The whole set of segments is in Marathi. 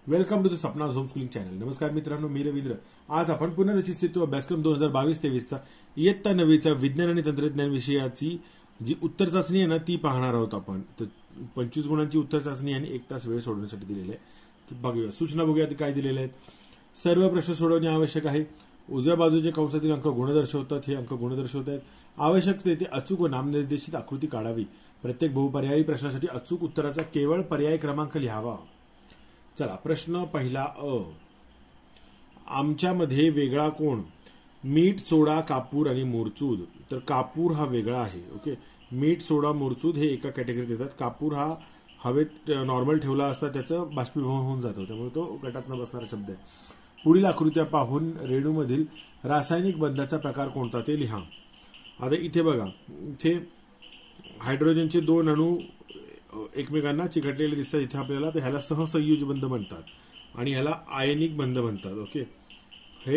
Welcome to the Sapna home schooling channel. नमस्कार मित्रांनो, मी रवींद्र. आज आपण पुनर्रचित सेतू अभ्यासक्रम 2022-23चा इयत्ता 9वीचा विज्ञान आणि तंत्रज्ञान विषयाची जी उत्तर चाचणी आहे ना ती पाहणार आहोत आपण. तर 25 गुणांची उत्तर चाचणी आणि 1 तास वेळ सोडवण्यासाठी दिलेले आहे. तर बघूया सूचना, बघूया ते काय दिलेले आहेत. सर्व प्रश्न सोडवणे आवश्यक आहे. उजव्या बाजूचे कंसातील अंक गुण दर्शवतात. हे अंक गुण दर्शवत आहेत. आवश्यक तेथे अचूक व नामनिर्देशित आकृती काढावी. प्रत्येक बहुपर्यायी प्रश्नासाठी अचूक उत्तराचा केवळ पर्याय क्रमांक लिहावा. चला, प्रश्न पहिला अ. आमच्यामध्ये वेगळा कोण? मीठ, सोडा, कापूर आणि मोरचूद. तर कापूर हा वेगळा आहे. ओके, मीठ, सोडा, मोरचूद हे एका कॅटेगरीत येतात. कापूर हा हवेत नॉर्मल ठेवला असता त्याचं बाष्पीभवन होऊन जातं, त्यामुळे तो गटात न बसणारा शब्द आहे. पुढील आकृत्या पाहून रेणूमधील रासायनिक बंधाचा प्रकार कोणता ते लिहा. आता इथे बघा, इथे हायड्रोजनचे 2 अणू एकमेकांना चिकटलेले दिसतात इथे आपल्याला. तर ह्याला सहसंयुज बंध म्हणतात आणि ह्याला आयनिक बंध म्हणतात. ओके, हे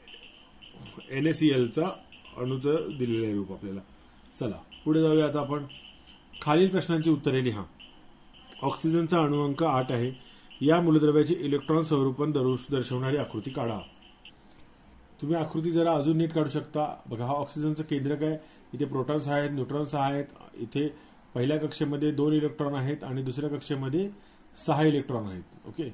NaClचा अणूचं दिलेलं आहे रूप आपल्याला. चला पुढे जाऊया. आता आपण खालील प्रश्नांची उत्तरे लिहा. ऑक्सिजनचा अणुअंक 8 आहे. या मूलद्रव्याचे इलेक्ट्रॉन स्वरूपण दर्शवणारी आकृती काढा. तुम्ही आकृती जरा अजून नीट काढू शकता. बघा, हा ऑक्सिजनचं केंद्रक आहे. इथे प्रोटॉन्स आहेत, न्यूट्रॉन्स आहेत. इथे पहिल्या कक्षेमध्ये 2 इलेक्ट्रॉन आहेत आणि दुसऱ्या कक्षेमध्ये 6 इलेक्ट्रॉन आहेत. ओके,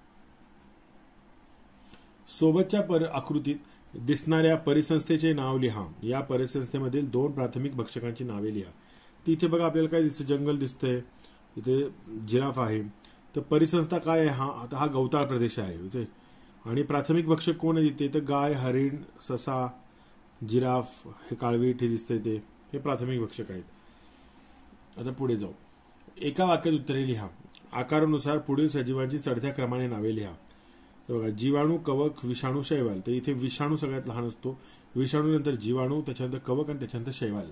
सोबतच्या आकृतीत दिसणाऱ्या परिसंस्थेचे नाव लिहा. या परिसंस्थेमधील 2 प्राथमिक भक्षकांची नावे लिहा. तिथे बघा आपल्याला काय दिसतं, जंगल दिसतंय, इथे जिराफ आहे. तर परिसंस्था काय आहे? आता हा गवताळ प्रदेश आहे इथे. आणि प्राथमिक भक्षक कोण आहे तिथे? तर गाय, हरिण, ससा, जिराफ, हे काळवीट हे दिसतंय ते, हे प्राथमिक भक्षक आहेत. आता पुढे जाऊ. एका वाक्यात उत्तरे लिहा. आकारानुसार पुढील सजीवांची चढत्या क्रमाने नावे लिहा. तर बघा, जीवाणू, कवक, विषाणू, शैवाल. तर इथे विषाणू सगळ्यात लहान असतो. विषाणू नंतर जीवाणू, त्याच्यानंतर कवक आणि त्याच्यानंतर शैवाल.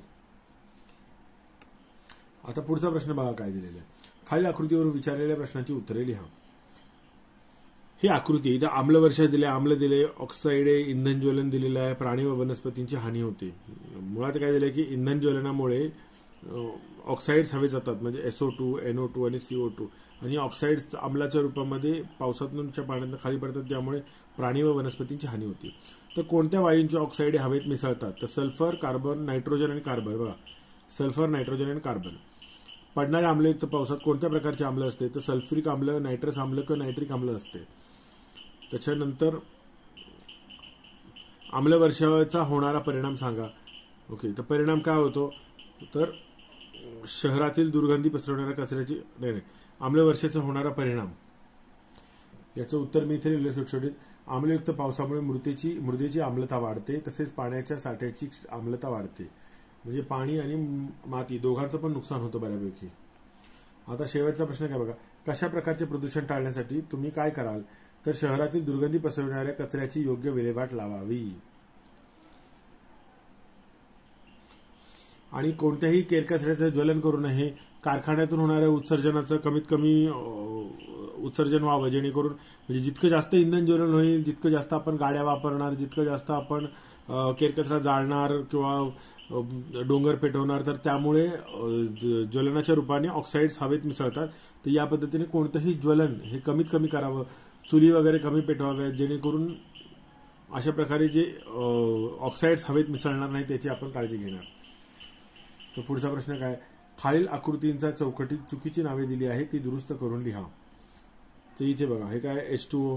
आता पुढचा प्रश्न बघा काय दिलेला आहे. खालील आकृतीवरून विचारलेल्या प्रश्नांची उत्तरे लिहा. ही आकृती इथं आम्लवर्षा दिले, आम्ल दिले, ऑक्साईड, इंधन ज्वलन दिलेलं आहे, प्राणी व वनस्पतींची हानी होते. मुळात काय दिलंय की इंधन ज्वलनामुळे ऑक्साईड्स हवे जातात, म्हणजे SO2, NO2 आणि CO2. आणि ऑक्साईड्स अम्लाच्या रूपामध्ये पावसातूनच्या पाण्यात खाली पडतात, त्यामुळे प्राणी व वनस्पतींची हानी होती. तर कोणत्या वायूंचे ऑक्साईड हवेत मिसळतात? तर सल्फर, कार्बन, नायट्रोजन आणि कार्बन. बघा, सल्फर, नायट्रोजन आणि कार्बन. पडणाऱ्या आम्लयुक्त पावसात कोणत्या प्रकारचे आम्ल असते? तर सल्फ्युरिक आम्ल, नायट्रस आम्ल किंवा नायट्रिक आम्ल असते. त्याच्यानंतर आम्लवर्षाचा होणारा परिणाम सांगा. ओके, तर परिणाम काय होतो? तर शहरातील दुर्गंधी पसरवणाऱ्या कचऱ्याची आम्लवर्षाचा होणारा परिणाम, याचं उत्तर मी इथे लिहिलं सुटसुटीत. आम्लयुक्त पावसामुळे मृदेची आम्लता वाढते, तसेच पाण्याच्या साठ्याची आम्लता वाढते. म्हणजे पाणी आणि माती दोघांचं पण नुकसान होतं बऱ्यापैकी. आता शेवटचा प्रश्न काय बघा. कशा प्रकारचे प्रदूषण टाळण्यासाठी तुम्ही काय कराल? तर शहरातील दुर्गंधी पसरवणाऱ्या कचऱ्याची योग्य विल्हेवाट लावावी. आणि कोणत्याही केरकचऱ्याचं ज्वलन करू नये. कारखान्यातून होणाऱ्या उत्सर्जनाचं कमीत कमी उत्सर्जन व्हावं, जेणेकरून म्हणजे जितकं जास्त इंधन ज्वलन होईल, जितकं जास्त आपण गाड्या वापरणार, जितकं जास्त आपण केरकचरा जाळणार किंवा डोंगर पेटवणार, तर त्यामुळे ज्वलनाच्या रूपाने ऑक्साईड्स हवेत मिसळतात. तर या पद्धतीने कोणतंही ज्वलन हे कमीत कमी करावं. चुली वगैरे कमी पेटवाव्यात, जेणेकरून अशा प्रकारे जे ऑक्साईड्स हवेत मिसळणार नाही त्याची आपण काळजी घेणार. तर पुढचा प्रश्न काय? खालील आकृतींचा चौकटीत चुकीची नावे दिली आहेत, ती दुरुस्त करून लिहा. तर इथे बघा, हे काय H2O.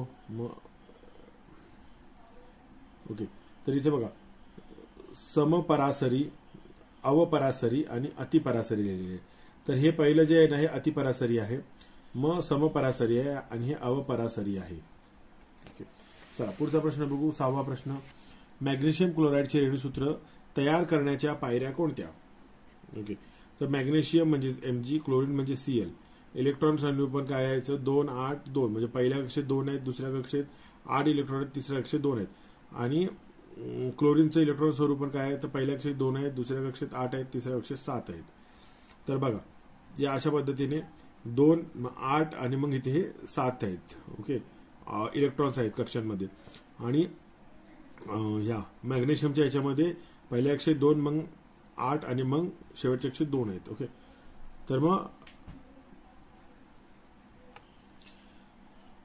ओके, तर इथे बघा समपरासरी, अवपरासरी आणि अतिपरासरी लिहिलेले आहे. तर हे पहिलं जे आहे ना हे अतिपरासरी आहे, मग समपरासरी आहे आणि हे अवपरासरी आहे. ओके, चला पुढचा प्रश्न बघू. 6वा प्रश्न. मॅग्नेशियम क्लोराईडचे रेणूसूत्र तयार करण्याच्या पायऱ्या कोणत्या? ओके, तर मॅग्नेशियम म्हणजे Mg, क्लोरीन म्हणजे Cl. इलेक्ट्रॉन संयुपन काय यायचं? 2, 8, 2. म्हणजे पहिल्या कक्षेत 2 आहेत, दुसऱ्या कक्षेत 8 इलेक्ट्रॉन आहेत, तिसऱ्या कक्षेत 2 आहेत. आणि क्लोरीनचं इलेक्ट्रॉन स्वरूपण काय आहे? तर पहिल्या कक्षेत 2 आहेत, दुसऱ्या कक्षेत 8 आहेत, तिसऱ्या कक्षेत 7 आहेत. तर बघा, या अशा पद्धतीने 2, 8 आणि मग इथे हे 7 आहेत. ओके, इलेक्ट्रॉन्स आहेत कक्षांमध्ये. आणि ह्या मॅग्नेशियमच्या याच्यामध्ये पहिल्या कक्षेत 2, मग 8 आणि मग शेवटच्या कक्षेत 2 आहेत. ओके, तर मग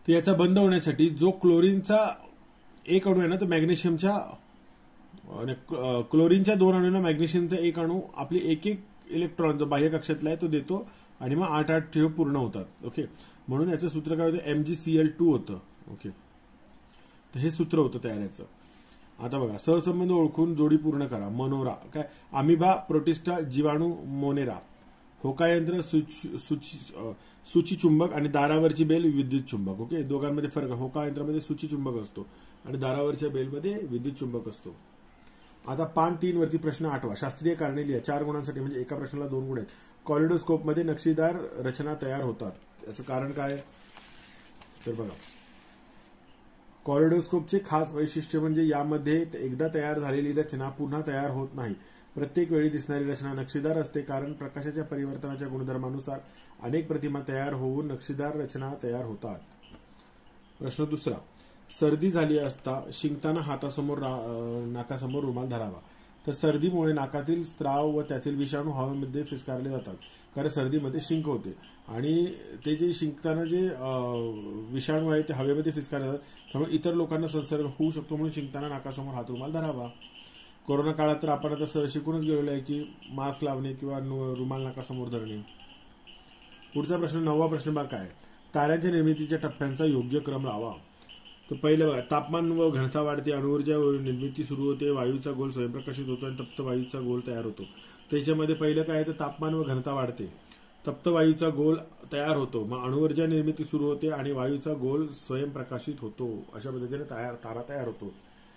तर याचा बंद होण्यासाठी जो क्लोरीनचा एक अणू आहे ना, तो मॅग्नेशियमच्या क्लोरीनच्या 2 अणूंना मॅग्नेशियमचा एक अणू आपली एक इलेक्ट्रॉन जो बाह्य कक्षातला आहे तो देतो आणि मग 8 ठेव पूर्ण होतात. ओके, म्हणून याचं सूत्र काय होतं, MgCl2 होतं. ओके, तर हे सूत्र होतं तयार याचं. आता बघा, सहसंबंध ओळखून जोडी पूर्ण करा. मनोरा काय, अमिबा, प्रोटिस्टा, जीवाणू, मोनेरा. होकायंत्र सूचीचुंबक आणि दारावरची बेल विद्युत चुंबक. ओके, दोघांमध्ये फरक आहे. होकायंत्रामध्ये सूचीचुंबक असतो आणि दारावरच्या बेलमध्ये विद्युत चुंबक असतो. आता पान 3 वरती प्रश्न 8वा. शास्त्रीय कारणे लिहा 4 गुणांसाठी, म्हणजे एका प्रश्नाला 2 गुण आहेत. कॉलिडोस्कोपमध्ये नक्षीदार रचना तयार होतात. याचं कारण काय? तर बघा, कॉलिडोस्कोपचे खास वैशिष्ट्य म्हणजे यामध्ये एकदा तयार झालेली रचना पुन्हा तयार होत नाही. प्रत्येक वेळी दिसणारी रचना नक्षीदार असते, कारण प्रकाशाच्या परिवर्तनाच्या गुणधर्मानुसार अनेक प्रतिमा तयार होऊन नक्षीदार रचना तयार होतात. प्रश्न 2. सर्दी झाली असता शिंकताना हातासमोर नाकासमोर रुमाल धरावा. तर सर्दीमुळे नाकातील स्त्राव व त्यातील विषाणू हवेमध्ये फिस्कारले जातात, कारण सर्दीमध्ये शिंक होते आणि ते जे शिंकताना जे विषाणू आहे ते हवेमध्ये फिस्कारले जातात, त्यामुळे इतर लोकांना संसर्ग होऊ शकतो. म्हणून शिंकताना नाकासमोर हात रुमाल धरावा. कोरोना काळात तर आपण आता शिकूनच गेलेलो आहे की मास्क लावणे किंवा रुमाल नाकासमोर धरणे. पुढचा प्रश्न 9वा प्रश्न बघा काय, ताऱ्यांच्या निर्मितीच्या टप्प्यांचा योग्य क्रम लावा. तर पहिलं बघा, तापमान व घनता वाढते, अणुऊर्जा निर्मिती सुरू होते, वायूचा गोल स्वयंप्रकाशित होतो आणि तप्त वायूचा गोल तयार होतो. त्याच्यामध्ये पहिलं काय, तर तापमान व घनता वाढते, तप्त वायूचा गोल तयार होतो, मग अणुऊर्जा निर्मिती सुरू होते आणि वायूचा गोल स्वयंप्रकाशित होतो. अशा पद्धतीने तारा तयार होतो.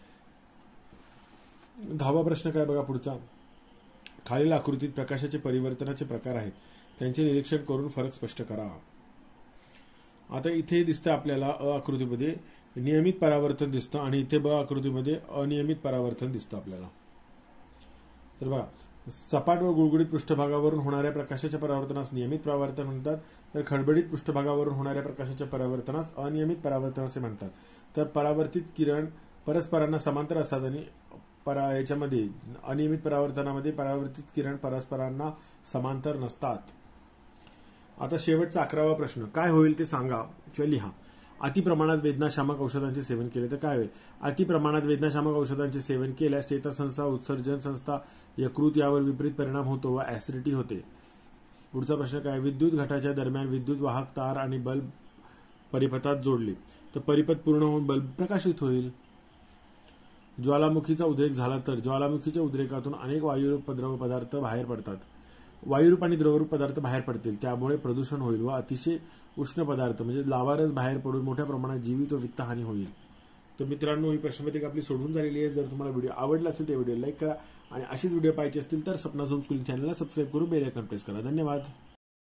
10वा प्रश्न काय बघा पुढचा, खालील आकृतीत प्रकाशाचे परिवर्तनाचे प्रकार आहेत, त्यांचे निरीक्षण करून फरक स्पष्ट करा. आता इथे दिसतं आपल्याला अ आकृतीमध्ये नियमित परावर्तन दिसतं आणि इथे ब आकृतीमध्ये अनियमित परावर्तन दिसतं आपल्याला. तर बघा, सपाट व गुळगुळीत पृष्ठभागावरून होणाऱ्या प्रकाशाच्या परावर्तनास नियमित परावर्तन म्हणतात, तर खडबडीत पृष्ठभागावरून होणाऱ्या प्रकाशाच्या परावर्तनास अनियमित परावर्तन असे म्हणतात. तर परावर्तित किरण परस्परांना समांतर असतात आणि याच्यामध्ये अनियमित परावर्तनामध्ये परावर्तित किरण परस्परांना समांतर नसतात. आता शेवटचा 11वा प्रश्न, काय होईल ते सांगा किंवा लिहा. अतिप्रमाणात वेदनाशामक औषधांचे सेवन केले तर काय होईल? अतिप्रमाणात वेदनाशामक औषधांचे सेवन केल्यास चेतासंस्था, उत्सर्जन संस्था, यकृत यावर विपरीत परिणाम होतो व ऍसिडिटी होते. पुढचा प्रश्न काय, विद्युत घटाच्या दरम्यान विद्युत वाहक तार आणि बल्ब परिपथात जोडले तर परिपथ पूर्ण होऊन बल्ब प्रकाशित होईल. ज्वालामुखीचा उद्रेक झाला तर ज्वालामुखीच्या उद्रेकातून अनेक वायुरूप द्रव पदार्थ बाहेर पडतात. वायुरूप आणि द्रवरूप पदार्थ बाहेर पडतील, त्यामुळे प्रदूषण होईल व अतिशय उष्ण पदार्थ म्हणजे लावारस बाहेर पडून मोठ्या प्रमाणात जीवित व वित्तहानी होईल. तर मित्रांनो, ही प्रश्नपत्रिका आपली सोडून झालेली आहे. जर तुम्हाला व्हिडिओ आवडला असेल तर व्हिडिओ लाईक करा आणि अशीच व्हिडिओ पाहिजे असतील तर सपना झोम स्कूलिंग चॅनलला सबस्क्राईब करून बेल आयकॉन प्रेस करा. धन्यवाद.